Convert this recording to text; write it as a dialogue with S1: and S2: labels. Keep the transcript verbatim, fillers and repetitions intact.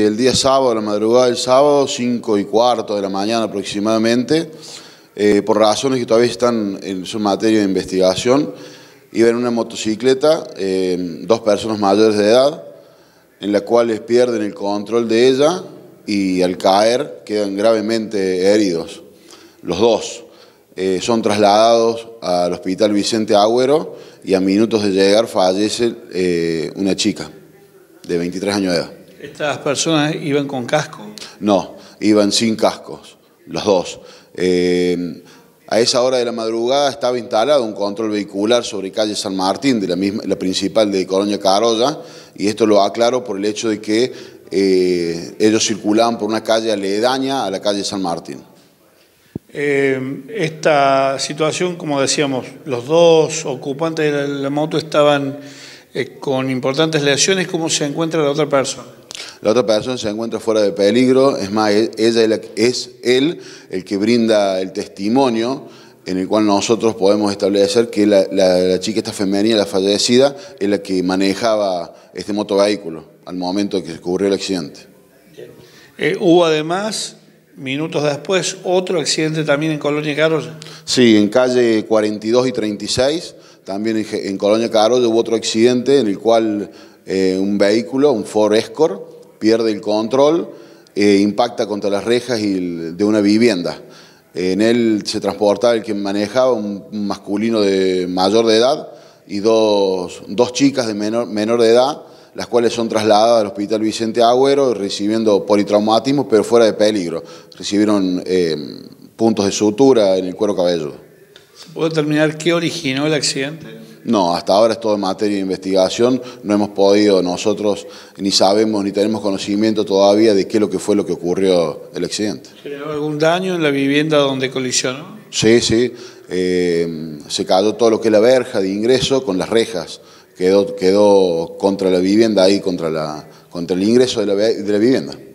S1: El día sábado, la madrugada del sábado, cinco y cuarto de la mañana aproximadamente, eh, por razones que todavía están en su materia de investigación, iba en una motocicleta, eh, dos personas mayores de edad, en las cuales pierden el control de ella y al caer quedan gravemente heridos, los dos. Eh, son trasladados al Hospital Vicente Agüero y a minutos de llegar fallece eh, una chica de veintitrés años de edad.
S2: ¿Estas personas iban con casco?
S1: No, iban sin cascos, los dos. Eh, a esa hora de la madrugada estaba instalado un control vehicular sobre calle San Martín, de la, misma, la principal de Colonia Carolla, y esto lo aclaro por el hecho de que eh, ellos circulaban por una calle aledaña a la calle San Martín.
S2: Eh, esta situación, como decíamos, los dos ocupantes de la, la moto estaban eh, con importantes lesiones. ¿Cómo se encuentra la otra persona?
S1: La otra persona se encuentra fuera de peligro, es más, ella es él el que brinda el testimonio en el cual nosotros podemos establecer que la, la, la chica esta femenina, la fallecida, es la que manejaba este motovehículo al momento que ocurrió el accidente.
S2: Eh, hubo además, minutos después, otro accidente también en Colonia Carolla.
S1: Sí, en calle cuarenta y dos y treinta y seis, también en, en Colonia Carolla hubo otro accidente en el cual eh, un vehículo, un Ford Escort, pierde el control, eh, impacta contra las rejas y el, de una vivienda. En él se transportaba el que manejaba, un, un masculino de mayor de edad y dos, dos chicas de menor, menor de edad, las cuales son trasladadas al Hospital Vicente Agüero recibiendo politraumatismo, pero fuera de peligro. Recibieron eh, puntos de sutura en el cuero cabelludo.
S2: ¿Se puede determinar qué originó el accidente?
S1: No, hasta ahora es todo en materia de investigación, no hemos podido nosotros, ni sabemos, ni tenemos conocimiento todavía de qué es lo que fue lo que ocurrió el accidente.
S2: ¿Generó algún daño en la vivienda donde colisionó?
S1: Sí, sí, eh, se cayó todo lo que es la verja de ingreso con las rejas, quedó, quedó contra la vivienda ahí, contra, la, contra el ingreso de la, de la vivienda.